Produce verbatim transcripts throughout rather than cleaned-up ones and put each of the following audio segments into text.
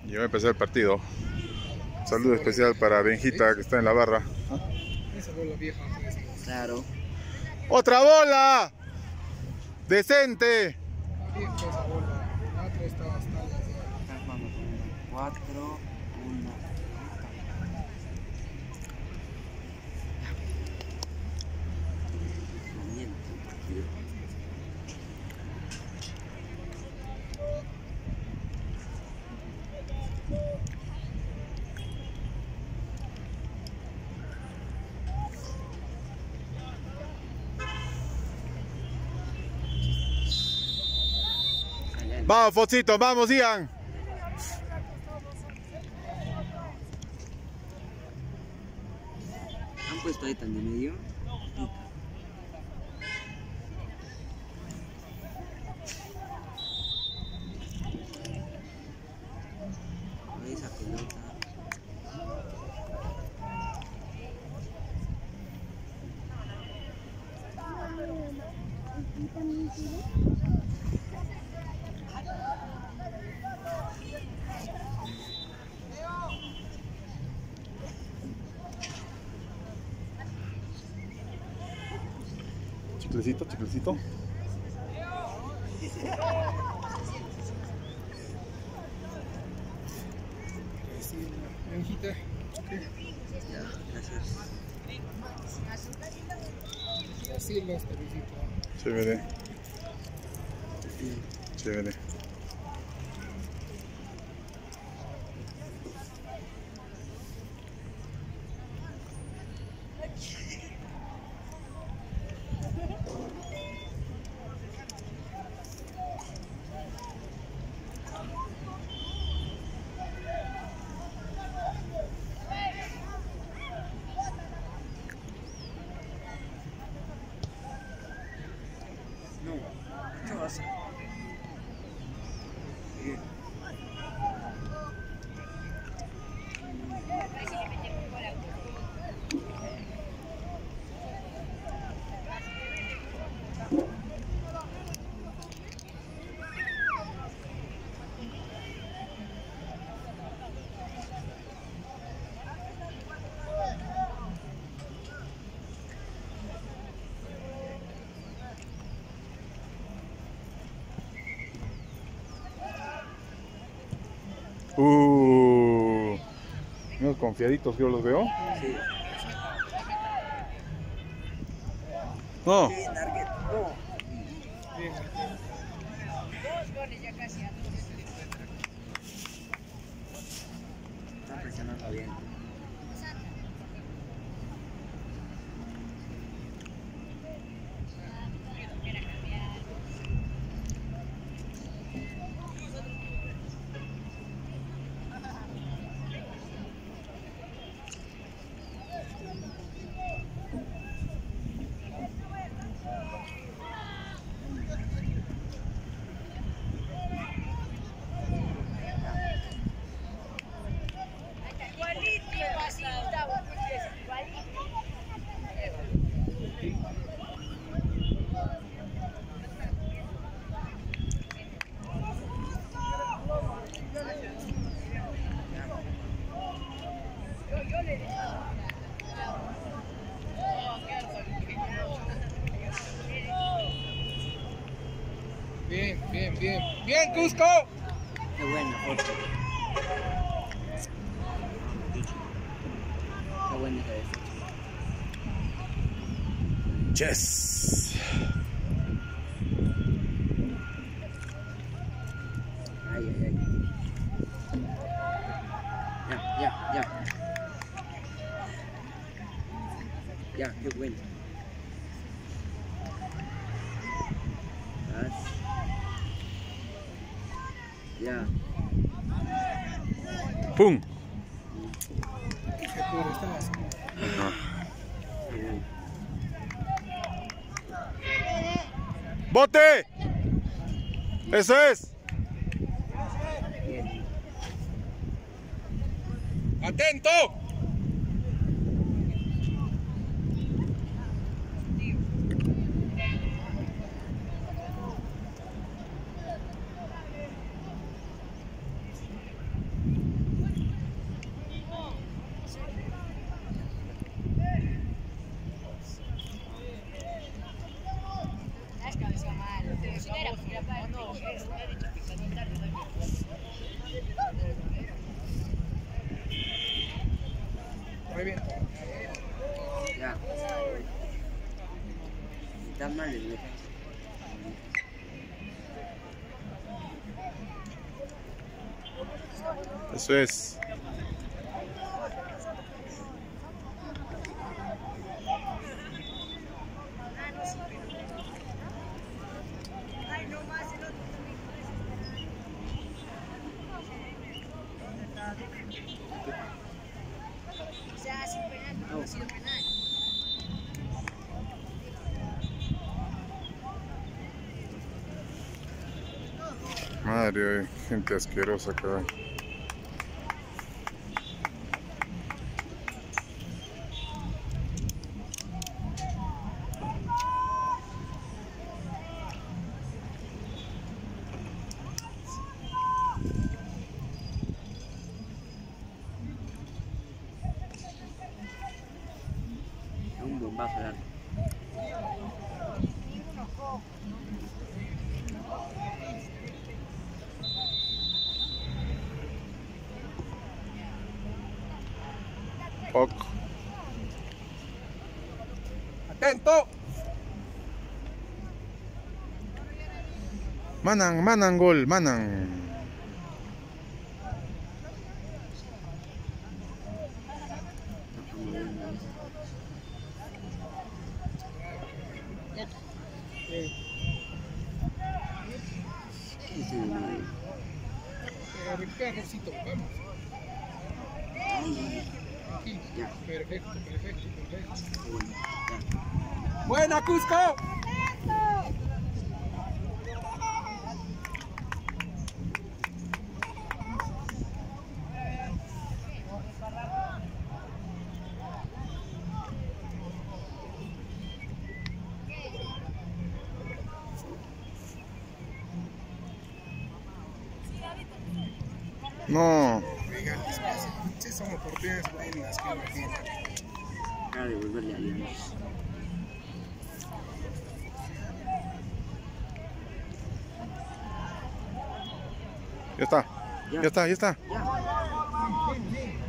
Y va a empezar el partido. Saludo especial para Benjita, que está en la barra. Esa bola vieja. Claro. ¡Otra bola! ¡Decente! Vieja esa bola. La otra está bastante. Estás jugando con una cuatro, uno. Vamos, Fosito, vamos, Ian. Han puesto ahí tan de medio. Esa pelota. Chiclecito, chiclecito. Sí, Benjita. Ya, gracias. Así los te visito. Chévere. Chévere. No, ¿qué vas a hacer? Bien. Uh, unos confiaditos yo los veo. Sí. No. Bien, Arguet. No. Bien. Está presionando bien. Bien, bien, bien. Bien, Cusco. Qué buena foto. Qué buena esa esa. Yes. Ay, ay, ay. Ya, ya, ya. Ya, qué bueno. Vas. Ya. ¡Pum! Qué puro estabas. ¡Bote! ¡Eso es! Bien. ¡Atento! Dale, me defensa. Eso es. O sea, ha sido penal, no ha sido penal. Madre, hay gente asquerosa acá. Un bombazo de arco. Poc. Atento. Manang, Manang gol, Manang. ¿Qué es el nueve? Eh, recupera Rosito, vamos. Aquí. Ya. Perfecto, perfecto, perfecto. Qué bueno. Ya. Buena, Cusco. No. Venga, despacio. Sí, son oportunidades buenas que uno tiene. Acaba de devolverle a Alianza. Ya está. Ya. Ya está, ya está. Ya.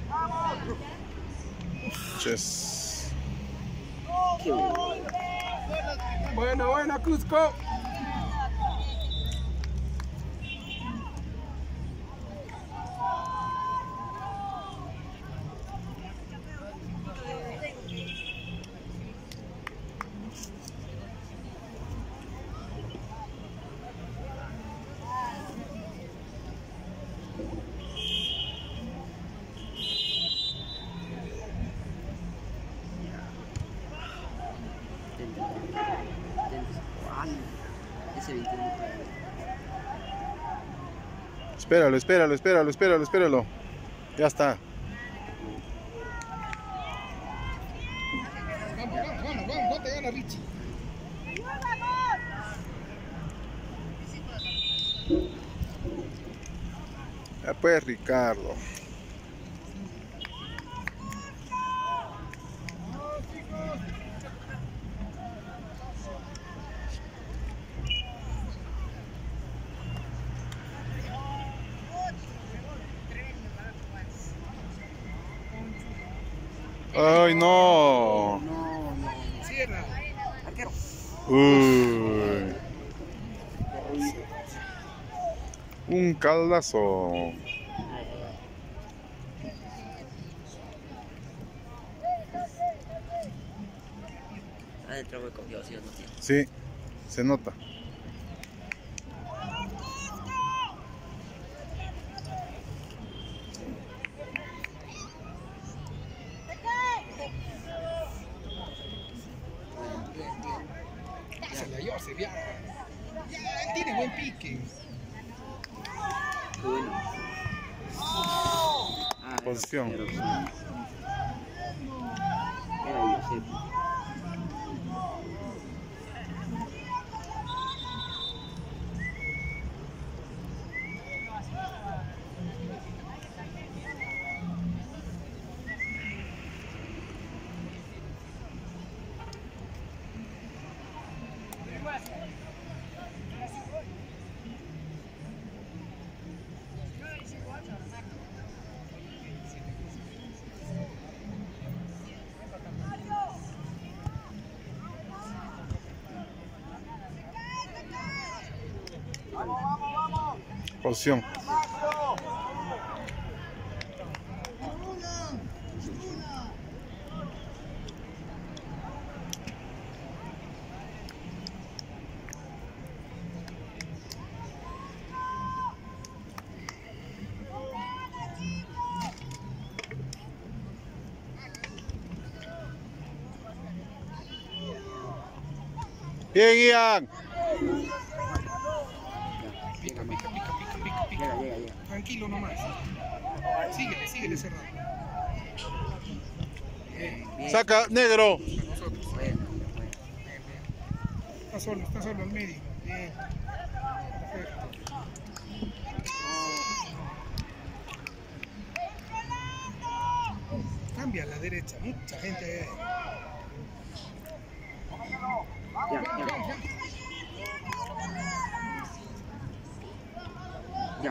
Ches. Qué bueno. Buena, buena, Cusco. Ese veintiuno. Espéralo, espéralo, espéralo, espéralo, espéralo. Ya está. Vamos, vamos, vamos, vamos, no te gana Richie. Ya pues, Ricardo. Ay, no. No, no. Cierra. Arquero. Uy. Un caldazo. Adentro me cogió, sí o no. Sí, se nota. Bien, bien. Pásala, Joseph, ya. Ya, él tiene buen pique. Qué bueno. Ah, Posición. Era Josep. Era Josep. Posición. Bien, Ian. Pica, pica, pica, pica, pica, pica. Llega, llega, llega. Tranquilo nomás. Síguele, síguele cerrado. Bien. Bien. Saca, negro. Nosotros. Bueno, Bien, bien. Está solo, está solo al medio. Bien. Perfecto. Cambia a la derecha, mucha gente ahí. Ya, ya. Ya.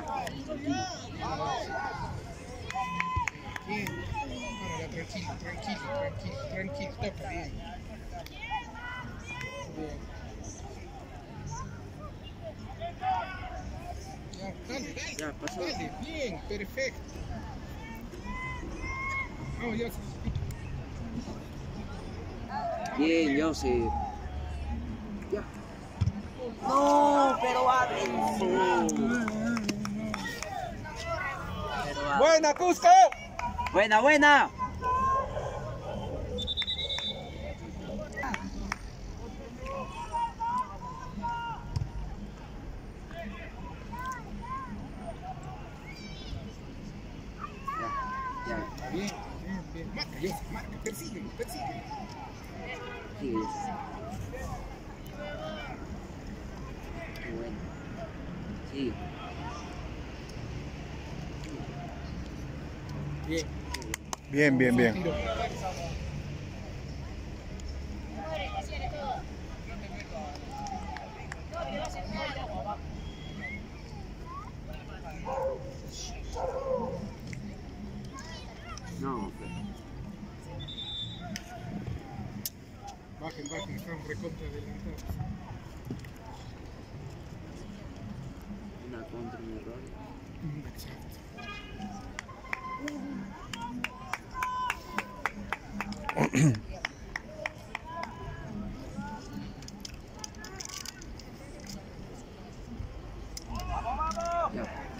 Bien. Ahora ya tranquilo, tranquilo, tranquilo, tranquilo. Toca bien. Bien. Ya, dale, dale. Ya, pasó. Dale, bien, perfecto. Vamos, ya. Bien, Joseph. Ya. No, pero va a vencer. Pero va. Buena, Cusco. Buena, buena. Ya, ya. Bien, bien, bien. Marca, yo, marca, persíguelo, persíguelo. Sigue, Joseph. Qué bueno. Sigue. Bien. Bien, bien, bien. Tiro. No, pero. Bajen, bajen, estamos recontra adelantados. Una contra, un error. Mm, Exacto. Ya.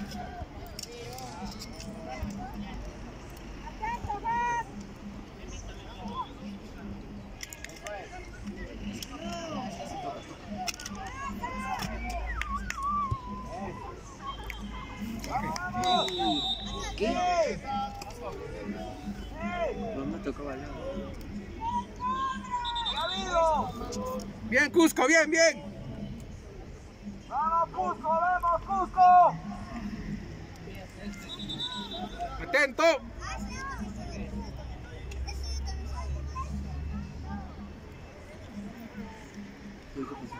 ¿Qué? No me tocaba al lado. Bien, Cusco, bien, bien. ¡Vamos, Cusco! ¡Vamos, Cusco! Atento. ¿Qué pasó?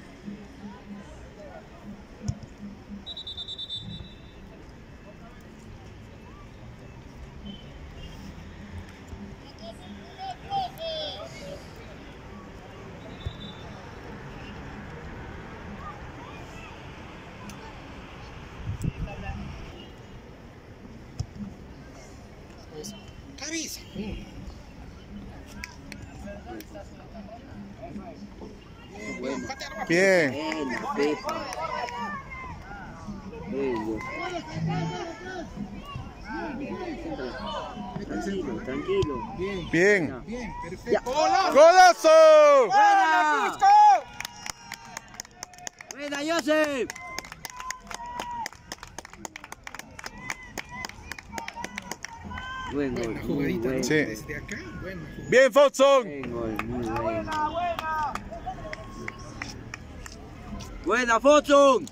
Pues, cabeza. Mm. Bueno. Patea abajo. Bien. Buena, Pepa. Bello. Tranquilo, tranquilo. Bien, Bien. bien, perfecto. Ya. ¡Hola! ¡Golazo! ¡Buena! Cusco! ¡Buena, Joseph! Buen gol, Buena muy jugadita, ¿no? buen. Sí. Desde acá, buena jugada. Bien, Foxon. Buen gol, muy bueno. ¡Buena, buena! ¡Buena, Foxon!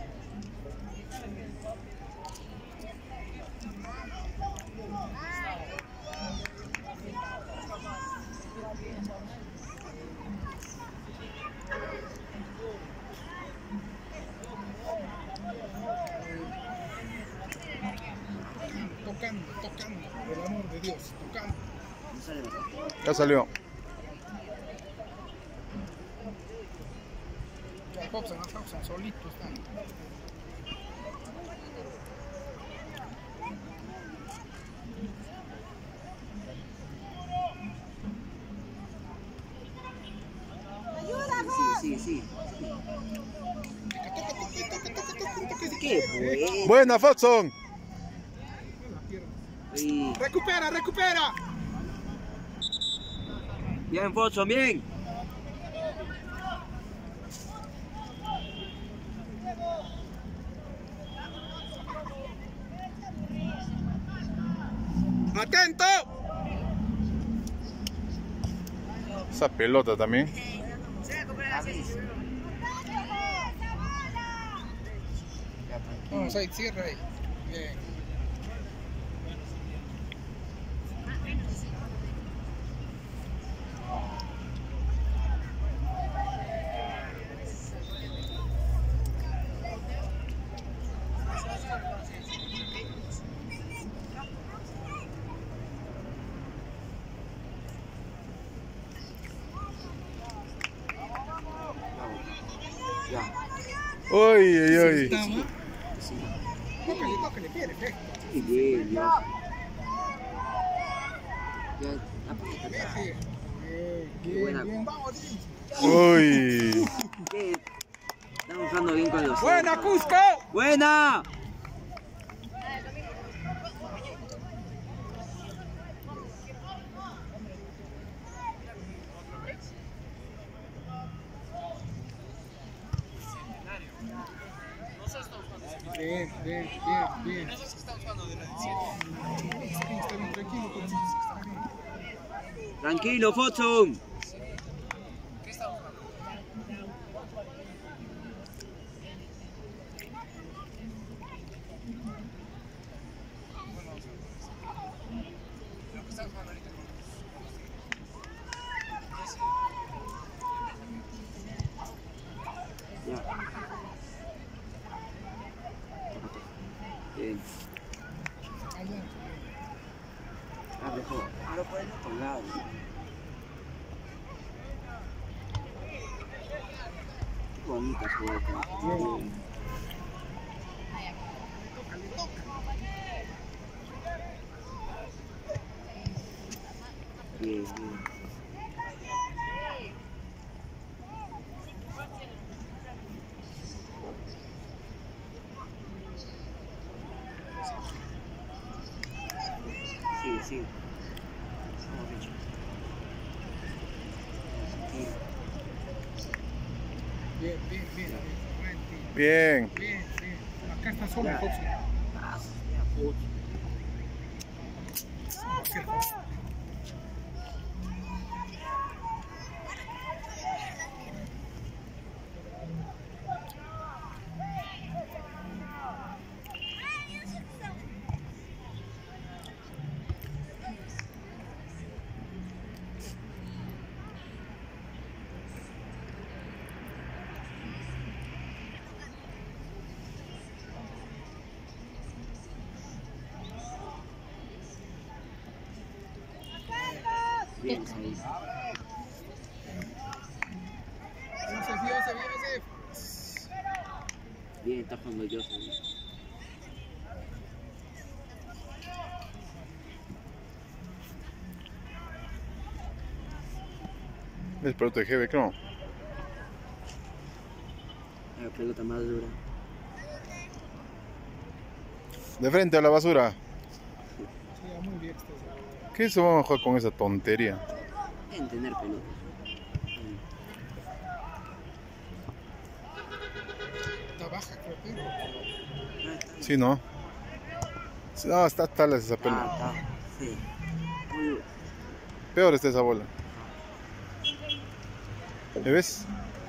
Tocando, tocando, por el amor de Dios, tocando. No sale más. Ya salió. Ya, Hobson, Hobson, solito están. Buena, Fodson. Sí. Recupera, recupera. Bien, Fodson, bien. ¡Atento! Esa pelota también. Se va a comprar así. Vamos ahí, cierra ahí. Bien. Ya. Uy, uy, uy. Estamos. Tócale, tócale, bien, perfecto. Sí, bien, Dios. Ya, la pelota Bien, atrás. bien. Qué Bien, buena. bien, vamos, Dini. Uy. ¿Qué? Estamos jugando bien con los. ¡Buena, Cusco! ¡Buena! Bien, bien, bien, bien. Está bien, está bien, tranquilo, con está bien. Tranquilo, Fodson. Ya. Bien. Allá. Ah, mejor. Ahora por el otro lado. Qué bonita su boca. Bien. Bien, bien. Sí, sí. Vamos, Richard. Bien, bien, bien, bien. Bien. Bien, bien. Acá está solo, Ya. Foxy. Ah, ya, Fodson. Bien, ahí. Joseph, Joseph, Joseph. Bien, está jugando Joseph. Es pelota de G B, creo. La pelota más dura. De frente a la basura. Sí, muy bien este. ¿Qué eso vamos a jugar con esa tontería? En tener pelotas. Está baja, creo que. Ah, está. Sí, ¿no? No, está tal esa pelota. Ah, está. Sí. Muy dura. Peor está esa bola. ¿Me ves?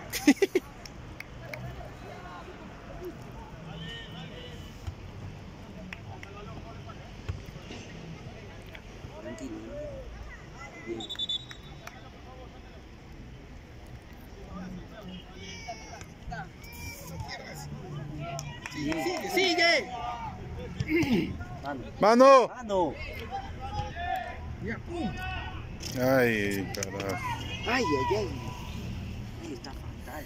Tranquilo, ¿no? Bien. Sigue, sigue. Mano. ¡Mano! Mano. Ya, pum. Ay, carajo. Ay, ay, ay. Ahí está fatal.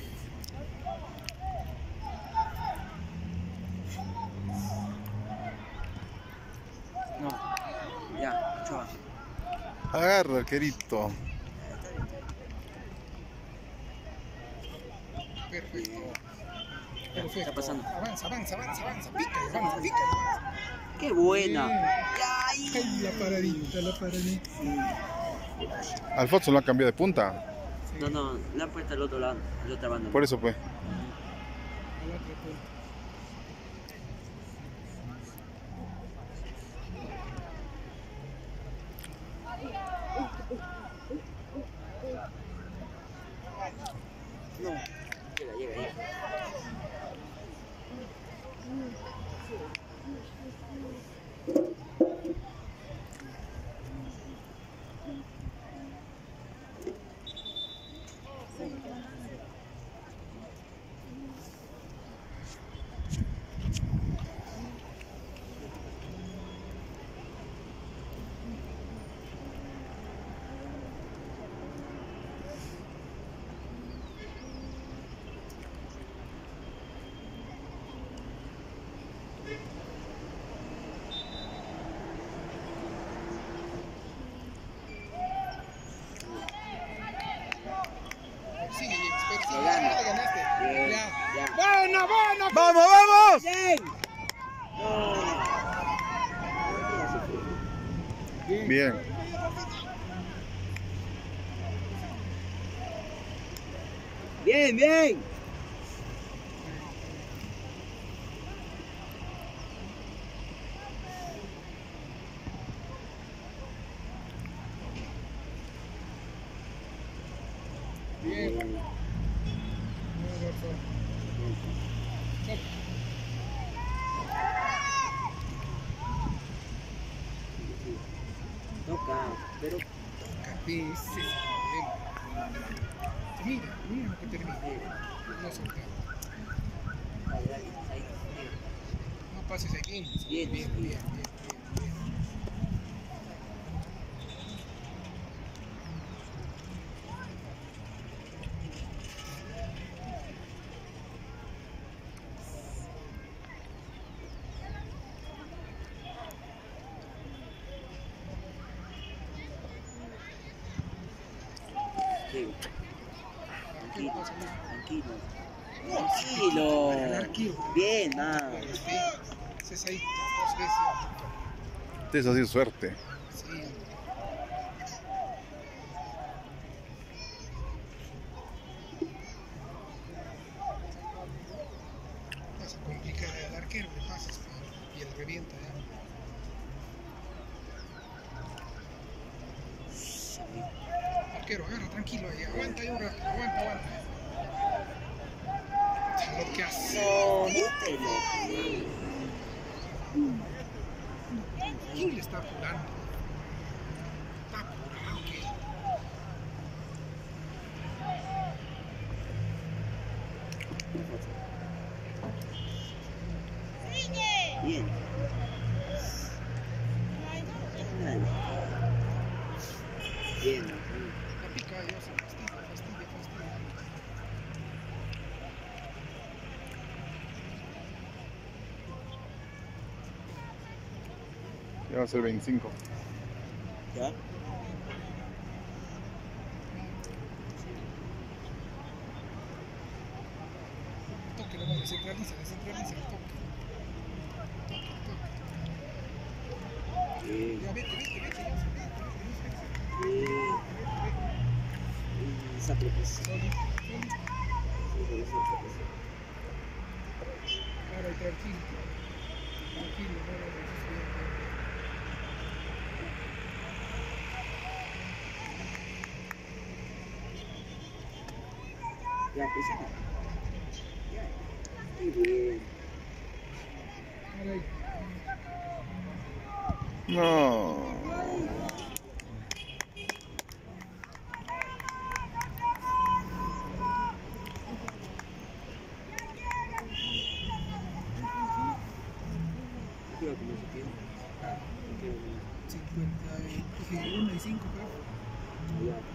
No. Ya, chua. Agarra, arquerito. Perfecto. Perfecto. Está pasando. Avanza, avanza, avanza, avanza. Pica, avanza, pica. ¡Qué buena! Bien. ¡Ay! Ay, la paradita, la paradita. Alfonso lo ha cambiado de punta. No, no, la han puesto al otro lado, al otra banda. Por eso pues. A la otra punta. No. Llega, llega, llega. Sigue, persigue. Lo gana. Ya la ganaste. Bien, Ya. ya. Bueno, bueno. ¡Vamos, vamos! ¡Bien! Bien. Bien. ¡Bien, bien! Bien. Bien, Adolfo. Chop. Toca, pero... Bien, sí, sí, bien. Mira, mira lo que termina. No soltar. Ahí, ahí, ahí. No pases aquí. Bien. Bien, bien, bien, bien, bien. Bien. Tranquilo, Tranquilo, pasa, Luis. tranquilo. Tranquilo. Tranquilo. Bien, ah. Bien. Haces ahí dos veces. Eso ha sido suerte. Sí. Vas a complicar al arquero, le pasas y él revienta ya. Arquero, agarra tranquilo ahí, aguanta ahí un rato, aguanta, aguanta. Lo que hace. No, no te lo... ¿Quién le está apurando? Está apurado que. Bien. Bien. La pica, ya se fastidia, fastidia, fastidia. Ya va a ser veinticinco. ¿Ya? Toque, lo va a descentraliza, descentraliza el toque. Toque, toque. Bien. Ya vete, vete, vete, ya se vete, vete, Bien. Esa preparación. vete. Soli, soli. Ahora y tranquilo. Tranquilo, no lo desesperes. Ya, presiona. Ya. Qué bien. Ahora ahí. No. Creo que no se tiene. Creo que cincuenta y uno y cinco, creo. no. Ya.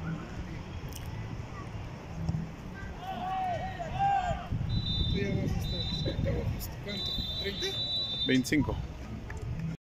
Tú ya vas a estar cerca de justo. ¿Cuánto? ¿treinta? veinticinco.